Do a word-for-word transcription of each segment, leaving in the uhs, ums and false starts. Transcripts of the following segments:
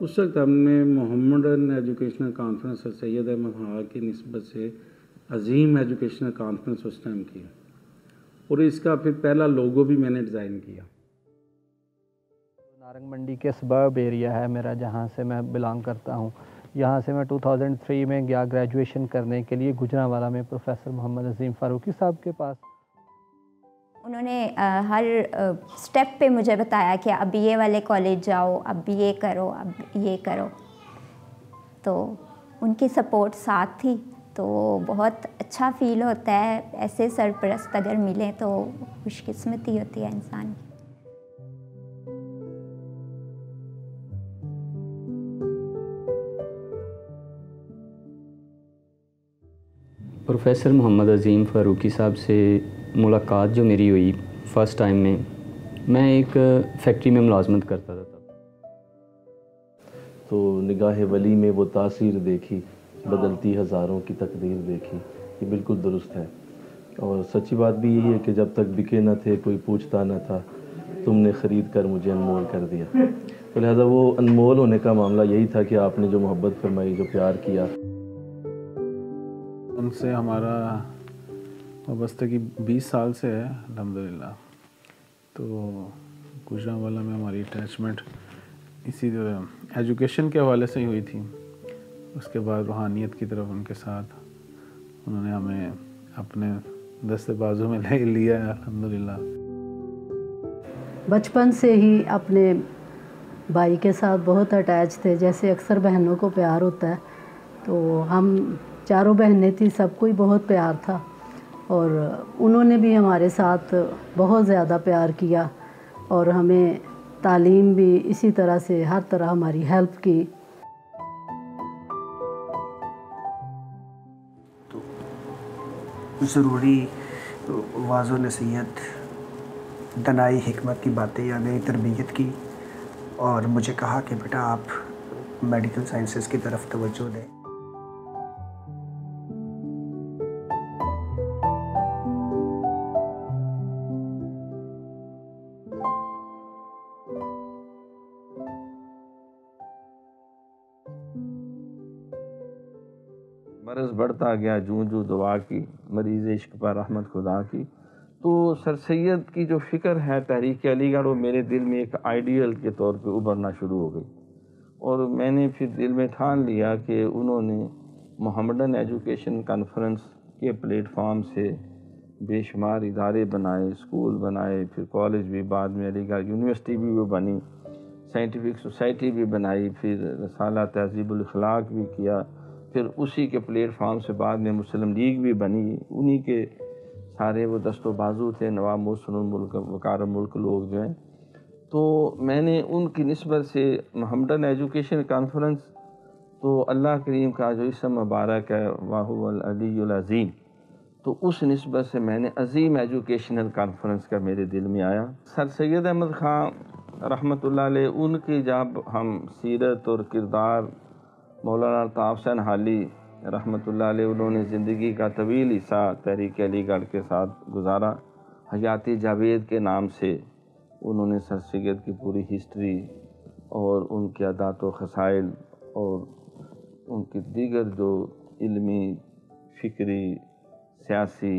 उस वक्त हमने Mohammedan educational conference sir Syed Ahmad Khan की निस्बत से अजीम एजुकेशनल कॉन्फ्रेंस उस टाइम किया और इसका फिर पहला लोगो भी मैंने डिज़ाइन किया। नारंग मंडी के सबर्ब एरिया है मेरा, जहाँ से मैं बिलोंग करता हूँ। यहाँ से मैं दो हज़ार तीन में गया ग्रेजुएशन करने के लिए गुजरांवाला में प्रोफेसर मोहम्मद अजीम फ़ारूकी साहब के पास। उन्होंने आ, हर स्टेप पे मुझे बताया कि अब ये वाले कॉलेज जाओ, अब ये करो, अब ये करो। तो उनकी सपोर्ट साथ थी, तो बहुत अच्छा फील होता है। ऐसे सरपरस्त अगर मिले तो खुशकिस्मती होती है इंसान की। प्रोफेसर मोहम्मद अजीम फ़ारूकी साहब से मुलाकात जो मेरी हुई फ़र्स्ट टाइम में, मैं एक फैक्ट्री में मुलाजमत करता था तब। तो निगाह वली में वो तासीर देखी, बदलती हज़ारों की तकदीर देखी, ये बिल्कुल दुरुस्त है। और सच्ची बात भी यही है कि जब तक बिके न थे कोई पूछता न था, तुमने ख़रीद कर मुझे अनमोल कर दिया। तो लिहाजा वो अनमोल होने का मामला यही था कि आपने जो मोहब्बत फरमाई, जो प्यार किया। उनसे हमारा वाबस्तगी बीस साल से है अल्हम्दुलिल्लाह। तो गुजरांवाला में हमारी अटैचमेंट इसी एजुकेशन के हवाले से ही हुई थी। उसके बाद रूहानियत की तरफ उनके साथ उन्होंने हमें अपने दस्ते बाजू में ले लिया है अल्हम्दुलिल्लाह। बचपन से ही अपने भाई के साथ बहुत अटैच थे, जैसे अक्सर बहनों को प्यार होता है। तो हम चारों बहनें थी, सबको ही बहुत प्यार था और उन्होंने भी हमारे साथ बहुत ज़्यादा प्यार किया और हमें तालीम भी इसी तरह से हर तरह हमारी हेल्प की। तो ज़रूरी वाज़ो नसीहत, दनाई हिकमत की बातें या मेरी तरबियत की और मुझे कहा कि बेटा आप मेडिकल साइंसेस की तरफ तवज्जो दें। मर्ज़ बढ़ता गया जूं जूं दुआ की, मरीज़ इश्क पर रहमत खुदा की। तो सर सैयद की जो फ़िक्र है तहरीक अलीगढ़, वो मेरे दिल में एक आइडियल के तौर पे उभरना शुरू हो गई और मैंने फिर दिल में ठान लिया कि उन्होंने मोहम्मडन एजुकेशन कॉन्फ्रेंस के प्लेटफॉर्म से बेशुमार इदारे बनाए, स्कूल बनाए, फिर कॉलेज भी, बाद में अलीगढ़ यूनिवर्सिटी भी वो बनी, साइंटिफिक सोसाइटी भी बनाई, फिर रसाला तहज़ीबुल अखलाक भी किया, फिर उसी के प्लेटफॉर्म से बाद में मुस्लिम लीग भी बनी। उन्हीं के सारे वो दस्तो बाजू थे, नवाब मोहसिनुल मुल्क, वकार मुल्क लोग जो हैं। तो मैंने उनकी निस्बत से मोहम्मडन एजुकेशन कॉन्फ्रेंस, तो अल्लाह करीम का जो इसम मुबारक है वाहुवल अलीयुल अज़ीम, तो उस निस्बत से मैंने अज़ीम एजुकेशनल कॉन्फ्रेंस का मेरे दिल में आया। सर सैयद अहमद खां रहमतुल्लाह अलैह, उनकी जब हम सीरत और किरदार, मौलाना अल्ताफ़ हुसैन हाली रहमतुल्लाह अलैह, उन्होंने ज़िंदगी का तवील हिस्सा तहरीक अलीगढ़ के साथ गुजारा। हयाती जावेद के नाम से उन्होंने सर सैयद की पूरी हिस्ट्री और उनके अदात व खसाइल और उनकी दीगर जो इल्मी, फ़िक्री, सियासी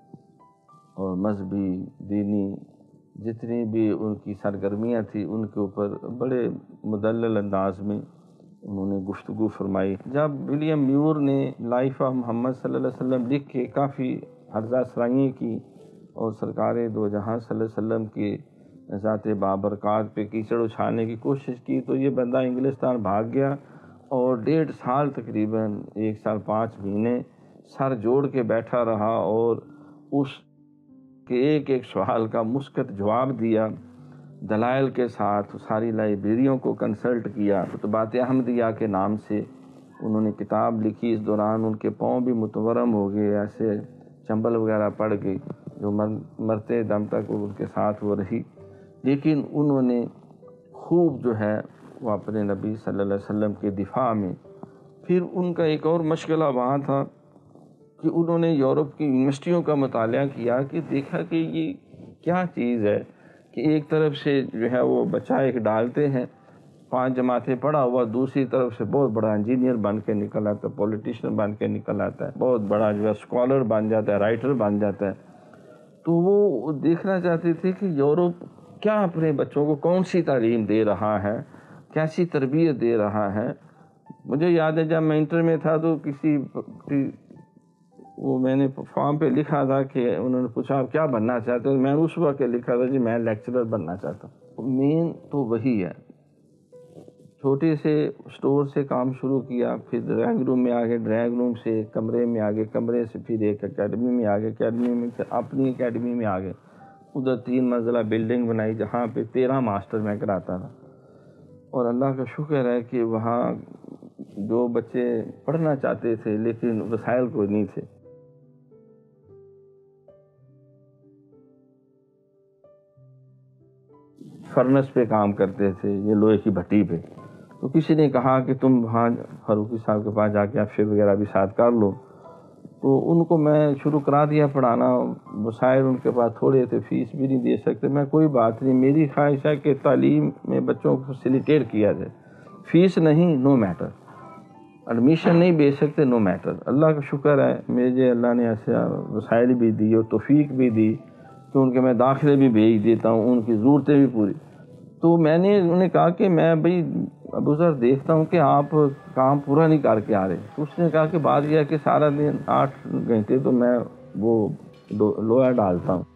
और मजहबी, दीनी जितनी भी उनकी सरगर्मियाँ थी, उनके ऊपर बड़े मुदल्लल अंदाज में उन्होंने गुफ्तगू फरमाई। जब विलियम म्यूर ने लाइफ ऑफ मोहम्मद सल्लल्लाहु अलैहि वसल्लम लिख के काफ़ी हर्जा सराइयाँ की और सरकार दो जहां सल्लल्लाहु अलैहि वसल्लम की ज़ात बाबरकात पे कीचड़ उछालने की कोशिश की, तो ये बंदा इंग्लिस्तान भाग गया और डेढ़ साल तकरीबन एक साल पाँच महीने सर जोड़ के बैठा रहा और उस के एक एक सवाल का मुस्कत जवाब दिया, दलाइल के साथ सारी लाइब्रेरियों को कंसल्ट किया। तो बात अहमदिया के नाम से उन्होंने किताब लिखी। इस दौरान उनके पाँव भी मुतवरम हो गए, ऐसे चंबल वगैरह पड़ गई, जो मर, मरते दम तक उनके साथ वो रही। लेकिन उन्होंने खूब जो है वो अपने नबी सल्लल्लाहु अलैहि वसल्लम के दिफा में, फिर उनका एक और मशगला वहाँ था कि उन्होंने यूरोप की यूनिवर्सिटियों का मुताला किया कि देखा कि ये क्या चीज़ है कि एक तरफ से जो है वो बच्चा एक डालते हैं पांच जमातें पढ़ा हुआ दूसरी तरफ से बहुत बड़ा इंजीनियर बन के निकल आता है, पॉलिटिशियन बन के निकल आता है, बहुत बड़ा जो है स्कॉलर बन जाता है, राइटर बन जाता है। तो वो देखना चाहते थे कि यूरोप क्या अपने बच्चों को कौन सी तालीम दे रहा है, कैसी तरबियत दे रहा है। मुझे याद है जब मैं इंटर में था तो किसी वो मैंने फॉर्म पे लिखा था कि उन्होंने पूछा आप क्या बनना चाहते हो, मैं उस वक्त लिखा था जी मैं लेक्चरर बनना चाहता हूँ। मेन तो वही है, छोटे से स्टोर से काम शुरू किया, फिर ड्राइंग रूम में आ गए, ड्राइंग रूम से कमरे में आ गए, कमरे से फिर एक एकेडमी में आ गए, एकेडमी में फिर अपनी एकेडमी में आ गए। उधर तीन मंजिला बिल्डिंग बनाई जहाँ पे तेरह मास्टर मैं कराता था। और अल्लाह का शुक्र है कि वहाँ जो बच्चे पढ़ना चाहते थे लेकिन वसाइल कोई नहीं थे, फर्नेस पे काम करते थे, ये लोहे की भट्टी पे। तो किसी ने कहा कि तुम वहाँ फारूकी साहब के पास जाके एफ वगैरह भी साथ कर लो, तो उनको मैं शुरू करा दिया पढ़ाना। वसाइल उनके पास थोड़े थे, फीस भी नहीं दे सकते। मैं कोई बात नहीं, मेरी ख्वाहिश है कि तालीम में बच्चों को फैसिलिटेट किया जाए, फीस नहीं, नो मैटर, एडमिशन नहीं भेज सकते, नो मैटर। अल्लाह का शुक्र है मुझे अल्लाह ने ऐसे वसाइल भी दी और तौफीक भी दी कि उनके मैं दाखिले भी भेज देता हूँ, उनकी ज़रूरतें भी पूरी। तो मैंने उन्हें कहा कि मैं भाई अबू सर देखता हूँ कि आप काम पूरा नहीं करके आ रहे। तो उसने कहा कि बात यह है कि सारा दिन आठ घंटे तो मैं वो लोहा डालता हूँ।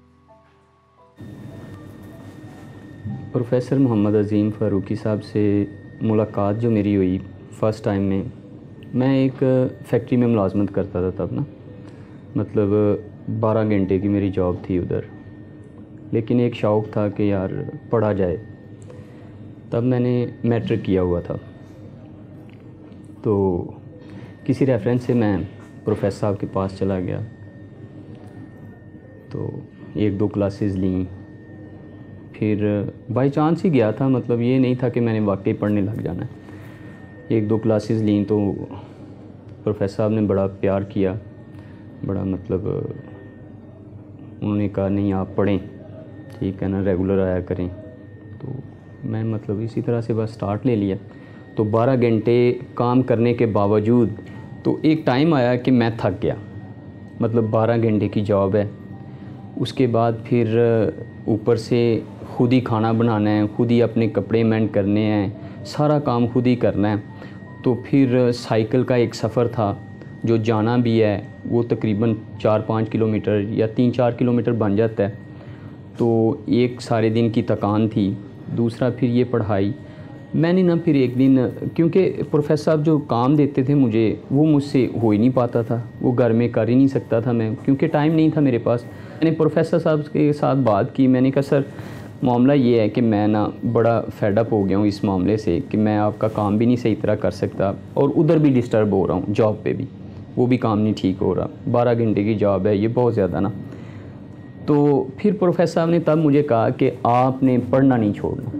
प्रोफेसर मोहम्मद अज़ीम फ़ारूकी साहब से मुलाकात जो मेरी हुई फ़र्स्ट टाइम में, मैं एक फैक्ट्री में मुलाजमत करता था तब ना, मतलब बारह घंटे की मेरी जॉब थी उधर। लेकिन एक शौक़ था कि यार पढ़ा जाए। तब मैंने मैट्रिक किया हुआ था, तो किसी रेफरेंस से मैं प्रोफेसर साहब के पास चला गया, तो एक दो क्लासेस ली। फिर बाय चांस ही गया था, मतलब ये नहीं था कि मैंने वाकई पढ़ने लग जाना है। एक दो क्लासेस ली तो प्रोफेसर साहब ने बड़ा प्यार किया, बड़ा मतलब उन्होंने कहा नहीं आप पढ़ें, ठीक है ना, रेगुलर आया करें। तो मैं मतलब इसी तरह से बस स्टार्ट ले लिया। तो बारह घंटे काम करने के बावजूद तो एक टाइम आया कि मैं थक गया, मतलब बारह घंटे की जॉब है, उसके बाद फिर ऊपर से खुद ही खाना बनाना है, खुद ही अपने कपड़े मेंट करने हैं, सारा काम खुद ही करना है। तो फिर साइकिल का एक सफ़र था जो जाना भी है, वो तकरीबन चार पाँच किलोमीटर या तीन चार किलोमीटर बन जाता है। तो एक सारे दिन की थकान थी, दूसरा फिर ये पढ़ाई। मैंने ना फिर एक दिन, क्योंकि प्रोफेसर साहब जो काम देते थे मुझे वो मुझसे हो ही नहीं पाता था, वो घर में कर ही नहीं सकता था मैं, क्योंकि टाइम नहीं था मेरे पास। मैंने प्रोफेसर साहब के साथ बात की, मैंने कहा सर मामला ये है कि मैं ना बड़ा फेडअप हो गया हूँ इस मामले से कि मैं आपका काम भी नहीं सही तरह कर सकता और उधर भी डिस्टर्ब हो रहा हूँ, जॉब पे भी वो भी काम नहीं ठीक हो रहा, बारह घंटे की जॉब है, ये बहुत ज़्यादा ना। तो फिर प्रोफेसर साहब ने तब मुझे कहा कि आपने पढ़ना नहीं छोड़ना,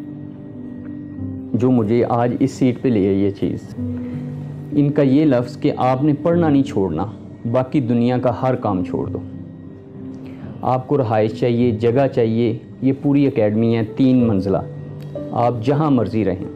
जो मुझे आज इस सीट पे ले आई ये चीज़, इनका ये लफ्ज़ कि आपने पढ़ना नहीं छोड़ना, बाकी दुनिया का हर काम छोड़ दो। आपको रहाइश चाहिए, जगह चाहिए, ये पूरी एकेडमी है तीन मंजिला, आप जहाँ मर्ज़ी रहें।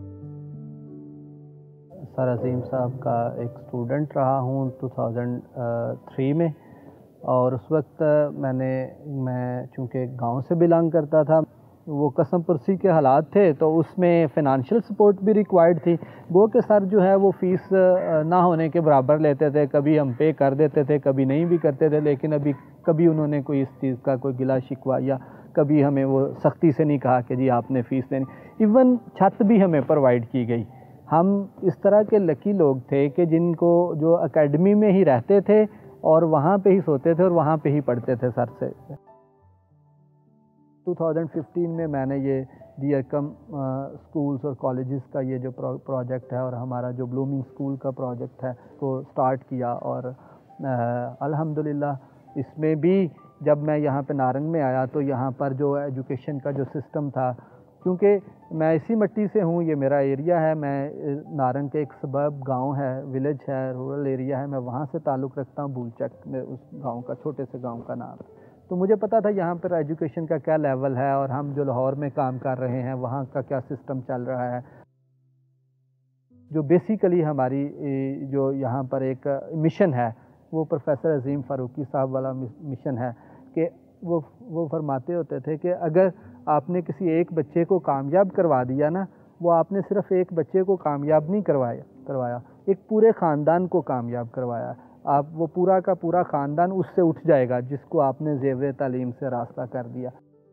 सर अज़ीम साहब का एक स्टूडेंट रहा हूँ दो हज़ार तीन में, और उस वक्त मैंने मैं चूँकि गांव से बिलोंग करता था, वो कसम पुरसी के हालात थे, तो उसमें फ़िनांशियल सपोर्ट भी रिक्वायर्ड थी। वो कि सर जो है वो फ़ीस ना होने के बराबर लेते थे, कभी हम पे कर देते थे, कभी नहीं भी करते थे। लेकिन अभी कभी उन्होंने कोई इस चीज़ का कोई गिला शिकवा या कभी हमें वो सख्ती से नहीं कहा कि जी आपने फ़ीस देनी। इवन छत भी हमें प्रोवाइड की गई। हम इस तरह के लकी लोग थे कि जिनको जो एकेडमी में ही रहते थे और वहाँ पे ही सोते थे और वहाँ पे ही पढ़ते थे सर से। दो हज़ार पंद्रह में मैंने ये डी एकम स्कूल्स और कॉलेजेस का ये जो प्रो, प्रोजेक्ट है और हमारा जो ब्लूमिंग स्कूल का प्रोजेक्ट है को स्टार्ट किया। और अल्हम्दुलिल्लाह इसमें भी जब मैं यहाँ पे नारंग में आया तो यहाँ पर जो एजुकेशन का जो सिस्टम था, क्योंकि मैं इसी मिट्टी से हूँ, ये मेरा एरिया है, मैं नारंग के एक सबब गांव है, विलेज है, रूरल एरिया है, मैं वहाँ से ताल्लुक़ रखता हूँ, भूलचक में उस गांव का, छोटे से गांव का नाम। तो मुझे पता था यहाँ पर एजुकेशन का क्या लेवल है और हम जो लाहौर में काम कर रहे हैं वहाँ का क्या सिस्टम चल रहा है। जो बेसिकली हमारी जो यहाँ पर एक मिशन है वो प्रोफेसर अजीम फ़ारूकी साहब वाला मिशन है कि वो वो फरमाते होते थे कि अगर आपने किसी एक बच्चे को कामयाब करवा दिया ना, वो आपने सिर्फ एक बच्चे को कामयाब नहीं करवाया करवाया एक पूरे ख़ानदान को कामयाब करवाया। आप वो पूरा का पूरा ख़ानदान उससे उठ जाएगा जिसको आपने ज़ेवर तालीम से रास्ता कर दिया।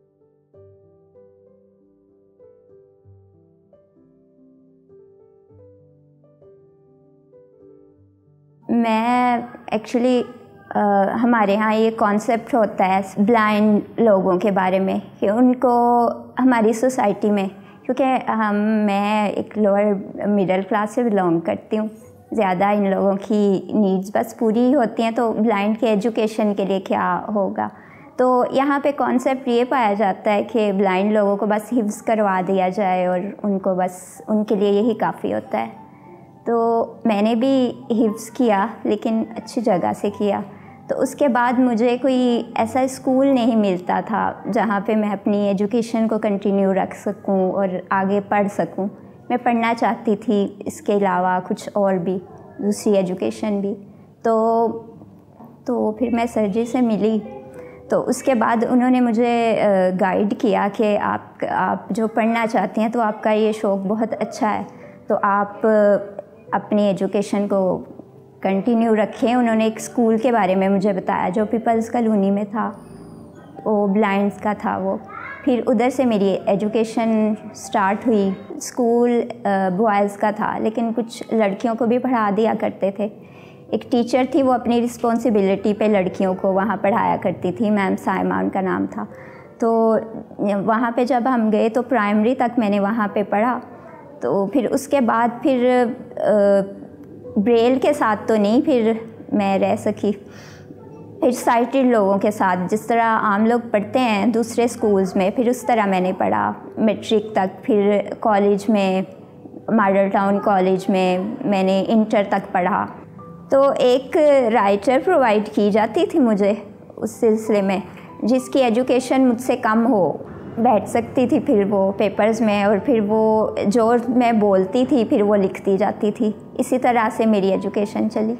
मैं एक्चुअली हमारे यहाँ ये कॉन्सेप्ट होता है ब्लाइंड लोगों के बारे में कि उनको हमारी सोसाइटी में, क्योंकि हम मैं एक लोअर मिडिल क्लास से बिलोंग करती हूँ, ज़्यादा इन लोगों की नीड्स बस पूरी होती हैं, तो ब्लाइंड के एजुकेशन के लिए क्या होगा। तो यहाँ पे कॉन्सेप्ट ये पाया जाता है कि ब्लाइंड लोगों को बस हिफ्ज़ करवा दिया जाए और उनको बस उनके लिए यही काफ़ी होता है। तो मैंने भी हिफ्ज़ किया, लेकिन अच्छी जगह से किया। तो उसके बाद मुझे कोई ऐसा स्कूल नहीं मिलता था जहाँ पे मैं अपनी एजुकेशन को कंटिन्यू रख सकूं और आगे पढ़ सकूं। मैं पढ़ना चाहती थी इसके अलावा कुछ और भी, दूसरी एजुकेशन भी। तो तो फिर मैं सर जी से मिली, तो उसके बाद उन्होंने मुझे गाइड किया कि आप आप जो पढ़ना चाहती हैं तो आपका ये शौक़ बहुत अच्छा है, तो आप अपनी एजुकेशन को कंटिन्यू रखें। उन्होंने एक स्कूल के बारे में मुझे बताया जो पीपल्स कॉलोनी में था, वो ब्लाइंड्स का था वो। फिर उधर से मेरी एजुकेशन स्टार्ट हुई। स्कूल बॉयज़ का था, लेकिन कुछ लड़कियों को भी पढ़ा दिया करते थे। एक टीचर थी, वो अपनी रिस्पॉन्सिबिलिटी पे लड़कियों को वहाँ पढ़ाया करती थी, मैम साइमा उनका नाम था। तो वहाँ पे जब हम गए तो प्राइमरी तक मैंने वहाँ पे पढ़ा। तो फिर उसके बाद फिर ब्रेल के साथ तो नहीं फिर मैं रह सकी, फिर साइटेड लोगों के साथ जिस तरह आम लोग पढ़ते हैं दूसरे स्कूल्स में, फिर उस तरह मैंने पढ़ा मैट्रिक तक। फिर कॉलेज में, मॉडल टाउन कॉलेज में मैंने इंटर तक पढ़ा। तो एक राइटर प्रोवाइड की जाती थी मुझे उस सिलसिले में, जिसकी एजुकेशन मुझसे कम हो, बैठ सकती थी फिर वो पेपर्स में, और फिर वो जो मैं बोलती थी फिर वो लिखती जाती थी। इसी तरह से मेरी एजुकेशन चली।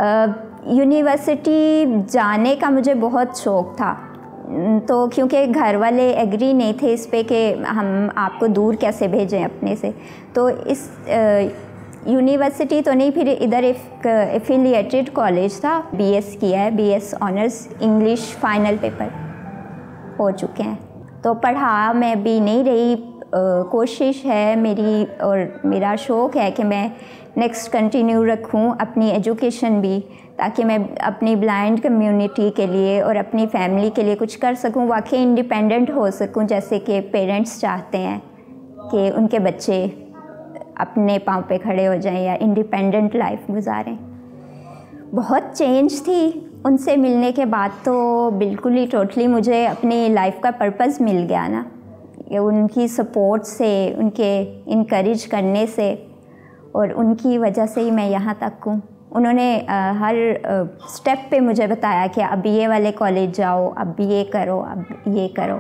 यूनिवर्सिटी जाने का मुझे बहुत शौक़ था, तो क्योंकि घर वाले एग्री नहीं थे इस पे कि हम आपको दूर कैसे भेजें अपने से, तो इस यूनिवर्सिटी तो नहीं, फिर इधर एक एफिलिएटेड कॉलेज था, बीएस किया है, BS honours English final paper हो चुके हैं। तो पढ़ा मैं भी नहीं रही, आ, कोशिश है मेरी और मेरा शौक़ है कि मैं नेक्स्ट कंटिन्यू रखूं अपनी एजुकेशन भी, ताकि मैं अपनी ब्लाइंड कम्युनिटी के लिए और अपनी फैमिली के लिए कुछ कर सकूं, वाकई इंडिपेंडेंट हो सकूं, जैसे कि पेरेंट्स चाहते हैं कि उनके बच्चे अपने पाँव पे खड़े हो जाएं या इंडिपेंडेंट लाइफ गुजारें। बहुत चेंज थी उनसे मिलने के बाद, तो बिल्कुल ही टोटली मुझे अपनी लाइफ का पर्पस मिल गया ना, ये उनकी सपोर्ट से, उनके इनकरेज करने से, और उनकी वजह से ही मैं यहाँ तक हूँ। उन्होंने आ, हर स्टेप पे मुझे बताया कि अब ये वाले कॉलेज जाओ, अब ये करो, अब ये करो,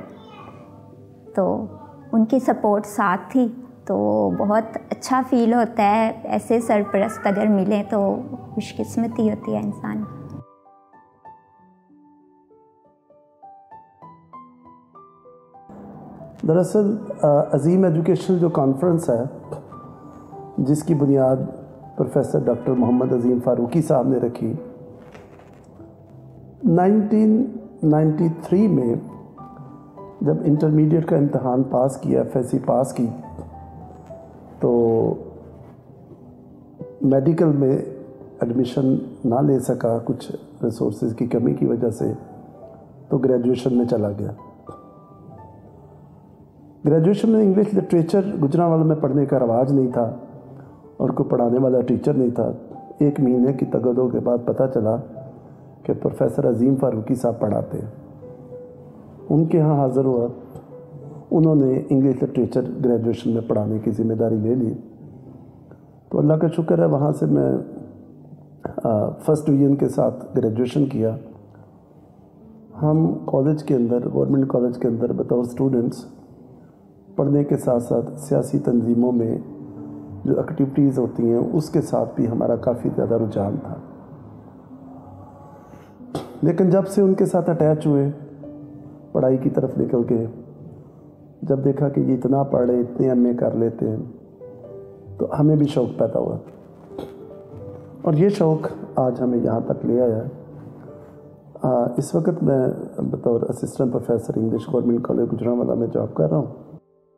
तो उनकी सपोर्ट साथ थी। तो बहुत अच्छा फील होता है, ऐसे सरपरस्त अगर मिले तो खुशकिस्मती होती है इंसान। दरअसल अजीम एजुकेशनल जो कॉन्फ्रेंस है, जिसकी बुनियाद प्रोफेसर डॉक्टर मोहम्मद अजीम फ़ारूकी साहब ने रखी, नाइनटीन नाइंटी थ्री में जब इंटरमीडिएट का इम्तहान पास किया, एफएससी पास की, तो मेडिकल में एडमिशन ना ले सका कुछ रिसोर्सेज की कमी की वजह से, तो ग्रेजुएशन में चला गया। ग्रेजुएशन में इंग्लिश लिटरेचर गुजरांवाला में पढ़ने का रवाज नहीं था और कोई पढ़ाने वाला टीचर नहीं था। एक महीने की तगदो के बाद पता चला कि प्रोफेसर अजीम फ़ारूकी साहब पढ़ाते हैं। उनके यहाँ हाज़िर हुआ, उन्होंने इंग्लिश लिटरेचर ग्रेजुएशन में पढ़ाने की ज़िम्मेदारी ले ली। तो अल्लाह का शुक्र है, वहाँ से मैं फ़र्स्ट डिवीज़न के साथ ग्रेजुएशन किया। हम कॉलेज के अंदर, गवर्नमेंट कॉलेज के अंदर बतौर स्टूडेंट्स पढ़ने के साथ साथ सियासी तंजीमों में जो एक्टिविटीज़ होती हैं उसके साथ भी हमारा काफ़ी ज़्यादा रुझान था। लेकिन जब से उनके साथ अटैच हुए, पढ़ाई की तरफ निकल गए, जब देखा कि ये इतना पढ़ रहे, इतने एम ए कर लेते हैं, तो हमें भी शौक़ पैदा हुआ और ये शौक़ आज हमें यहाँ तक ले आया है। आ, इस वक्त मैं बतौर assistant professor English government college Gujranwala में जॉब कर रहा हूँ।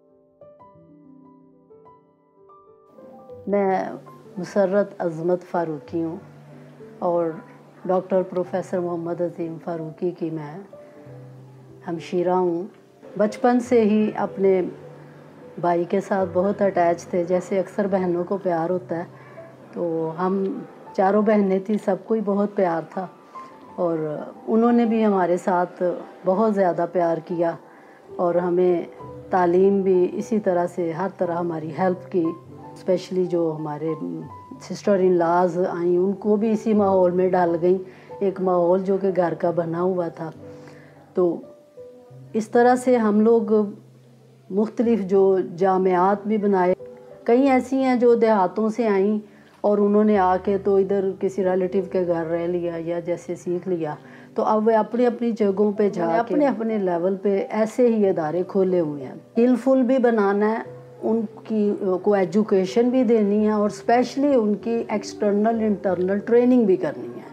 मैं मुसर्रत अज़मत फ़ारूकी हूँ और डॉक्टर प्रोफेसर मोहम्मद अज़ीम फ़ारूकी की मैं हमशीरा हूँ। बचपन से ही अपने भाई के साथ बहुत अटैच थे, जैसे अक्सर बहनों को प्यार होता है, तो हम चारों बहनें थी, सबको ही बहुत प्यार था और उन्होंने भी हमारे साथ बहुत ज़्यादा प्यार किया और हमें तालीम भी इसी तरह से हर तरह हमारी हेल्प की। स्पेशली जो हमारे सिस्टर इन लॉज आई, उनको भी इसी माहौल में डाल गई, एक माहौल जो कि घर का बना हुआ था। तो इस तरह से हम लोग मुख्तलिफ़ जो जामियात भी बनाए, कई ऐसी हैं जो देहातों से आईं और उन्होंने आके तो इधर किसी रिलेटिव के घर रह लिया या जैसे सीख लिया, तो अब वे अपनी अपनी जगहों पे जा अपने अपने लेवल पे ऐसे ही इदारे खोले हुए हैं। स्किलफुल भी बनाना है, उनकी को एजुकेशन भी देनी है और स्पेशली उनकी एक्सटर्नल इंटरनल ट्रेनिंग भी करनी है।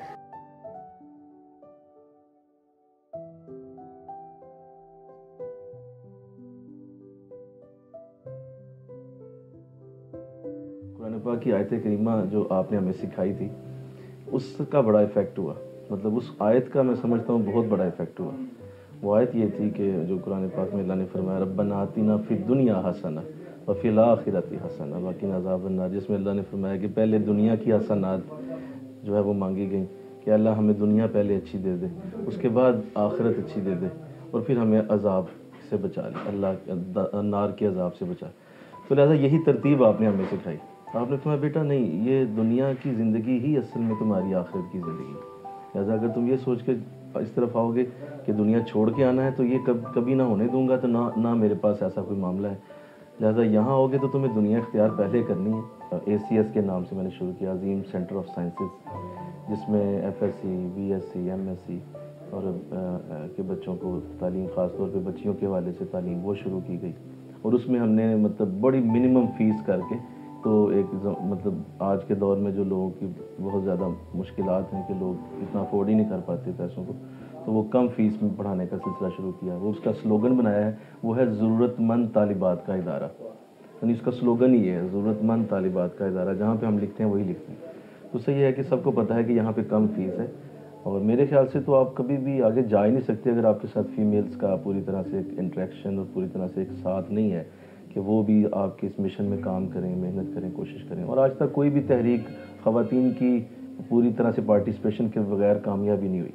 कुरान पाक की आयत करीमा जो आपने हमें सिखाई थी, उसका बड़ा इफ़ेक्ट हुआ। मतलब उस आयत का मैं समझता हूँ बहुत बड़ा इफ़ेक्ट हुआ। वो आयत ये थी कि जो कुरान पाक में अल्लाह ने फरमाया, रब्बना आतिना फिद दुनिया हसना व फिल आखिरति हसना व क़िना अज़ाबन्नार, जिसमें अल्लाह ने फरमाया कि पहले दुनिया की हसनात जो है वो मांगी गई कि अल्लाह हमें दुनिया पहले अच्छी दे दे, उसके बाद आखिरत अच्छी दे दे और फिर हमें अज़ाब से बचा ले, अल्लाह नार के अज़ाब से बचा। तो लिहाजा यही तरतीब आपने हमें सिखाई। आपने तुम्हारा बेटा नहीं, ये दुनिया की ज़िंदगी ही असल में तुम्हारी आखिरत की ज़िंदगी है। लिहाजा अगर तुम ये सोच के इस तरफ आओगे कि दुनिया छोड़ के आना है तो ये कब कभी ना होने दूंगा, तो ना ना मेरे पास ऐसा कोई मामला है। लिहाजा यहाँ आओगे तो तुम्हें दुनिया इख्तियार पहले करनी है। ए सी एस के नाम से मैंने शुरू किया, अजीम सेंटर ऑफ साइंसेस, जिसमें F S C, B S C, M S C और आ, आ, के बच्चों को तालीम, ख़ास तौर पे बच्चियों के हवाले से तालीम वो शुरू की गई। और उसमें हमने मतलब बड़ी मिनिमम फ़ीस करके, तो एक मतलब आज के दौर में जो लोगों की बहुत ज़्यादा मुश्किलात हैं कि लोग इतना अफोर्ड ही नहीं कर पाते पैसों को, तो वो कम फ़ीस में पढ़ाने का सिलसिला शुरू किया। वो उसका स्लोगन बनाया है, वो है ज़रूरतमंद तालिबात का इदारा। यानी इसका स्लोगन ही है ज़रूरतमंद तालिबात का इदारा। जहाँ पे हम लिखते हैं वही लिखते हैं। तो सही है कि सबको पता है कि यहाँ पे कम फ़ीस है और मेरे ख्याल से तो आप कभी भी आगे जा ही नहीं सकते अगर आपके साथ फ़ीमेल्स का पूरी तरह से एक इंटरेक्शन और पूरी तरह से एक साथ नहीं है कि वो भी आपके इस मिशन में काम करें, मेहनत करें, कोशिश करें। और आज तक कोई भी तहरीक ख़वातीन की पूरी तरह से पार्टिसिपेशन के बगैर कामयाबी नहीं हुई।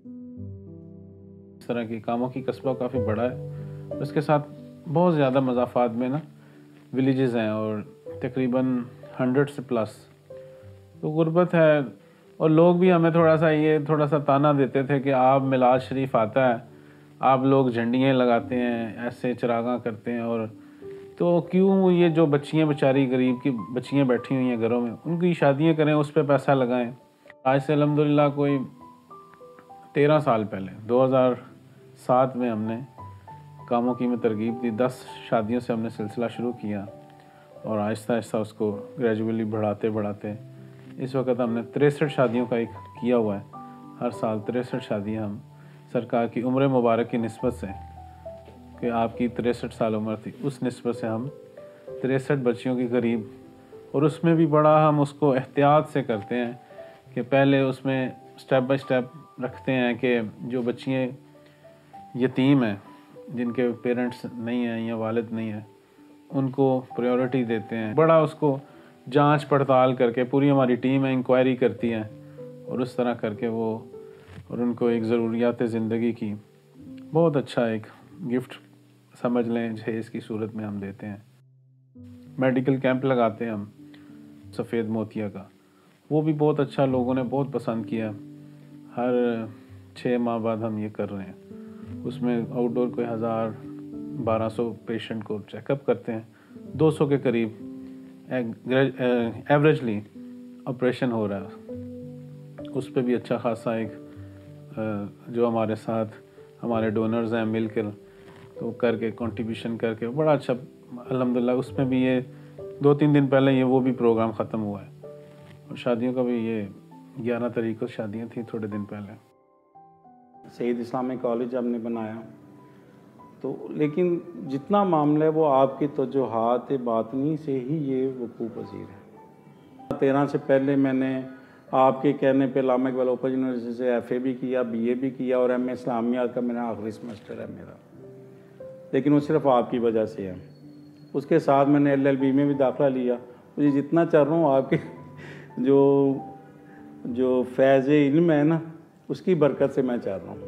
इस तरह के कामों की कस्बा काफ़ी बड़ा है, उसके साथ बहुत ज़्यादा मज़ाफ़ात में ना विलेजेस हैं और तकरीबन हंड्रेड से प्लस। तो गुर्बत है और लोग भी हमें थोड़ा सा ये थोड़ा सा ताना देते थे कि आप मिलाद शरीफ आता है, आप लोग झंडियाँ लगाते हैं, ऐसे चरागां करते हैं, और तो क्यों ये जो बच्चियाँ बेचारी गरीब की बच्चियाँ बैठी हुई हैं घरों में, उनकी शादियाँ करें, उस पर पैसा लगाएं। आज से अल्हम्दुलिल्लाह कोई तेरह साल पहले दो हज़ार सात में हमने कामों की में तरगीब दी, दस शादियों से हमने सिलसिला शुरू किया और आहिस्ता आहिस्ता उसको ग्रेजुअली बढ़ाते बढ़ाते इस वक्त हमने तिरसठ शादियों का एक किया हुआ है। हर साल तिरसठ शादियाँ हम सरकार की उम्र मुबारक की निस्बत से, कि आपकी तिरसठ साल उम्र थी, उस निस्बत से हम तिरसठ बच्चियों के करीब, और उसमें भी बड़ा हम उसको एहतियात से करते हैं कि पहले उसमें स्टेप बाय स्टेप रखते हैं कि जो बच्चियाँ यतीम हैं, जिनके पेरेंट्स नहीं हैं या वालिद नहीं हैं, उनको प्रायोरिटी देते हैं। बड़ा उसको जांच पड़ताल करके पूरी हमारी टीम है इंक्वायरी करती है और उस तरह करके वो और उनको एक ज़रूरियात ज़िंदगी की बहुत अच्छा एक गिफ्ट समझ लें जहेज़ की सूरत में हम देते हैं। मेडिकल कैंप लगाते हैं हम सफ़ेद मोतिया का, वो भी बहुत अच्छा लोगों ने बहुत पसंद किया। हर छः माह बाद हम ये कर रहे हैं। उसमें आउटडोर कोई हज़ार बारह सौ पेशेंट को चेकअप करते हैं, दो सौ के करीब एवरेजली ऑपरेशन हो रहा है, उस पर भी अच्छा खासा एक अ, जो हमारे साथ हमारे डोनर्स हैं मिलकर तो करके कंट्रीब्यूशन करके बड़ा अच्छा अल्हम्दुलिल्लाह, उसमें भी ये दो तीन दिन पहले ये वो भी प्रोग्राम ख़त्म हुआ है। और शादियों का भी ये ग्यारह तारीख को शादियाँ थी थोड़े दिन पहले। शहीद इस्लामिक कॉलेज हमने बनाया तो, लेकिन जितना मामला है वो आपकी तवज्जुहात बातनी से ही ये वकूफ़ पज़ीर है। तेरह से पहले मैंने आपके कहने पे इस्लामिक इकबाल ओपन यूनिवर्सिटी से एफ ए भी किया, बी ए भी किया और एम ए इस्लामियात का मेरा आखिरी सेमेस्टर है मेरा, लेकिन वो सिर्फ आपकी वजह से है। उसके साथ मैंने एल एल बी में भी दाखिला लिया। मुझे जितना चाह रहा हूँ आपके जो जो फैज़ इल्म है ना, उसकी बरकत से मैं चाह रहा हूँ।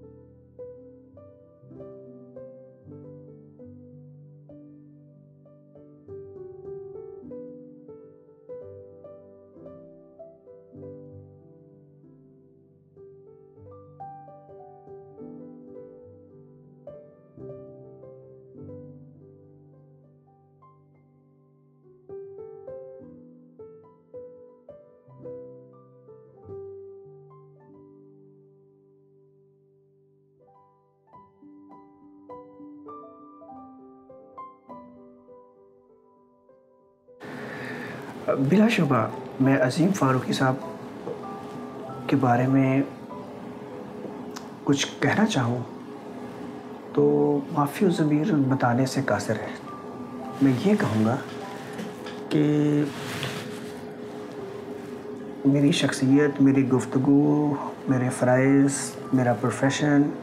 बिलाशुबा मैं अज़ीम फ़ारूकी साहब के बारे में कुछ कहना चाहूँ तो माफ़ी ज़मीर बताने से कासिर है। मैं ये कहूँगा कि मेरी शख्सियत, मेरी गुफ्तगू, मेरे फ़राइज़, मेरा प्रोफेशन,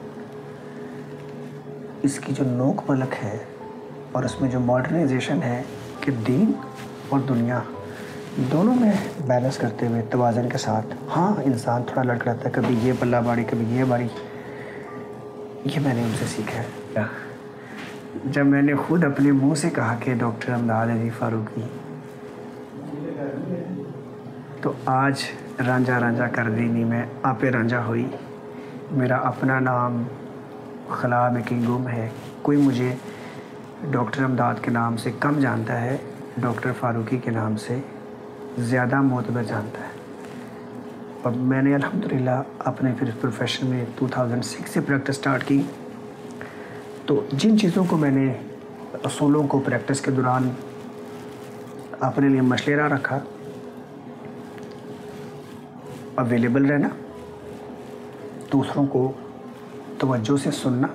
इसकी जो नोक पलक है और उसमें जो मॉडर्नाइजेशन है कि दीन और दुनिया दोनों में बैलेंस करते हुए तवाज़न के साथ, हाँ इंसान थोड़ा लड़खड़ाता है, कभी ये पल्ला बारी कभी ये बारी, ये मैंने उनसे सीखा है। जब मैंने ख़ुद अपने मुंह से कहा कि डॉक्टर अमदाद अली फ़ारूकी, तो आज रांझा रांझा कर दीनी में आपे रांझा हुई, मेरा अपना नाम खला में की गुम है। कोई मुझे डॉक्टर अमदाद के नाम से कम जानता है, डॉक्टर फ़ारूकी के नाम से ज़्यादा मोतबर जानता है। और मैंने अल्हम्दुलिल्लाह अपने फिर प्रोफेशन में दो हज़ार छह से प्रैक्टिस स्टार्ट की। तो जिन चीज़ों को मैंने असूलों को प्रैक्टिस के दौरान अपने लिए मशलेरा रखा, अवेलेबल रहना, दूसरों को तवज्जो से सुनना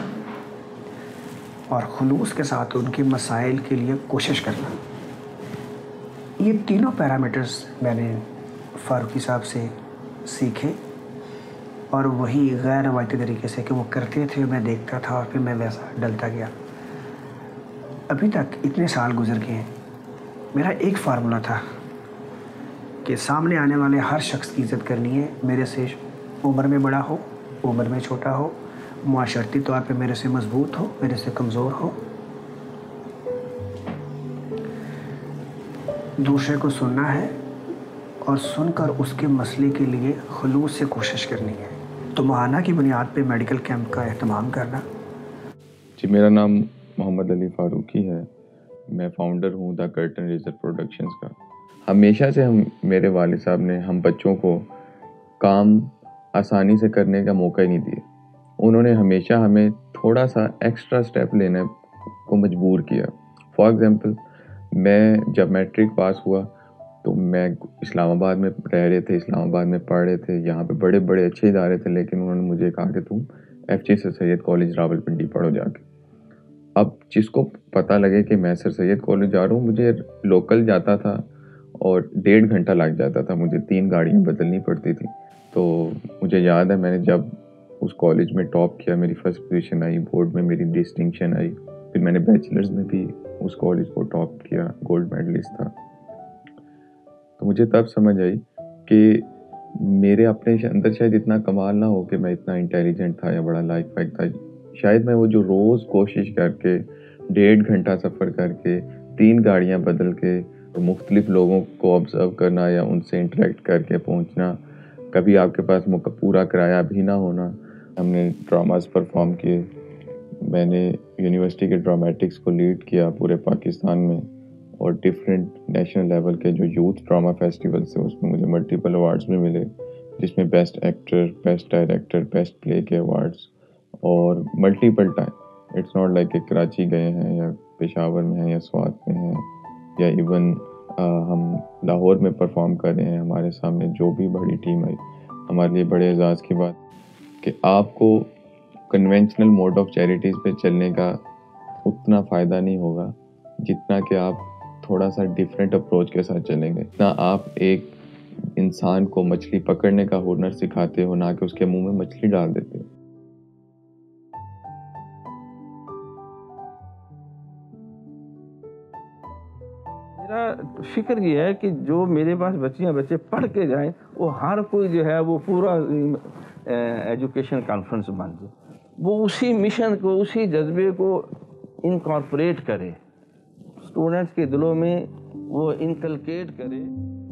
और खुलूस के साथ उनके मसाइल के लिए कोशिश करना, ये तीनों पैरामीटर्स मैंने फ़ारूकी साहब से सीखे। और वही गैर रवायती तरीके से कि वो करते थे मैं देखता था और फिर मैं वैसा डलता गया। अभी तक इतने साल गुजर गए हैं, मेरा एक फार्मूला था कि सामने आने वाले हर शख्स की इज़्ज़त करनी है, मेरे से उम्र में बड़ा हो, उम्र में छोटा हो, माशरती तौर पे मेरे से मजबूत हो, मेरे से कमज़ोर हो, दूसरे को सुनना है और सुनकर उसके मसले के लिए खुलूस से कोशिश करनी है। तो महाना की बुनियाद पे मेडिकल कैंप का एहतमाम करना। जी, मेरा नाम मोहम्मद अली फ़ारूकी है। मैं फ़ाउंडर हूँ द कर्टन रेज़र प्रोडक्शंस का। हमेशा से हम मेरे वालिद साहब ने हम बच्चों को काम आसानी से करने का मौका ही नहीं दिया। उन्होंने हमेशा हमें थोड़ा सा एक्स्ट्रा स्टेप लेने को मजबूर किया। फॉर एग्ज़ाम्पल, मैं जब मैट्रिक पास हुआ तो मैं इस्लामाबाद में रह रहे थे, इस्लामाबाद में पढ़ रहे थे, यहाँ पे बड़े बड़े अच्छे इदारे थे, लेकिन उन्होंने मुझे कहा कि तुम F J sir Syed college Rawalpindi पढ़ो जाके। अब जिसको पता लगे कि मैं सर सैयद कॉलेज जा रहा हूँ, मुझे लोकल जाता था और डेढ़ घंटा लग जाता था, मुझे तीन गाड़ियाँ बदलनी पड़ती थी। तो मुझे याद है मैंने जब उस कॉलेज में टॉप किया, मेरी फर्स्ट पोजीशन आई, बोर्ड में मेरी डिस्टिंक्शन आई, फिर मैंने बैचलर्स में भी उस कॉलेज को टॉप किया, गोल्ड मेडलिस्ट था। तो मुझे तब समझ आई कि मेरे अपने अंदर शायद इतना कमाल ना हो कि मैं इतना इंटेलिजेंट था या बड़ा लाइक फाइक था। शायद मैं वो जो रोज़ कोशिश करके डेढ़ घंटा सफ़र करके तीन गाड़ियाँ बदल के और मुख्तलिफ लोगों को ऑब्ज़र्व करना या उनसे इंटरेक्ट करके पहुँचना, कभी आपके पास पूरा किराया भी ना होना। हमने ड्रामास परफॉर्म किए, मैंने यूनिवर्सिटी के ड्रामेटिक्स को लीड किया पूरे पाकिस्तान में और डिफरेंट नेशनल लेवल के जो यूथ ड्रामा फेस्टिवल्स है उसमें मुझे मल्टीपल अवार्ड्स भी मिले, जिसमें best actor, best director, best play के अवार्ड्स और multiple time. It's not like कि कराची गए हैं या पेशावर में हैं या स्वात में हैं या इवन हम लाहौर में परफॉर्म कर रहे हैं। हमारे सामने जो भी बड़ी टीम आई, हमारे लिए बड़े एजाज़ की बात कि आपको कन्वेंशनल मोड ऑफ चैरिटीज़ पे चलने का उतना फ़ायदा नहीं होगा जितना कि आप थोड़ा सा डिफरेंट अप्रोच के साथ चलेंगे। ना आप एक इंसान को मछली पकड़ने का हुनर सिखाते हो, ना कि उसके मुंह में मछली डाल देते हो। मेरा फिक्र ये है कि जो मेरे पास बच्चियां बच्चे पढ़ के जाएं, वो हर कोई जो है वो पूरा एजुकेशन कॉन्फ्रेंस बन जाए, वो उसी मिशन को, उसी जज्बे को इनकॉर्पोरेट करे, स्टूडेंट्स के दिलों में वो इनकलकेट करे।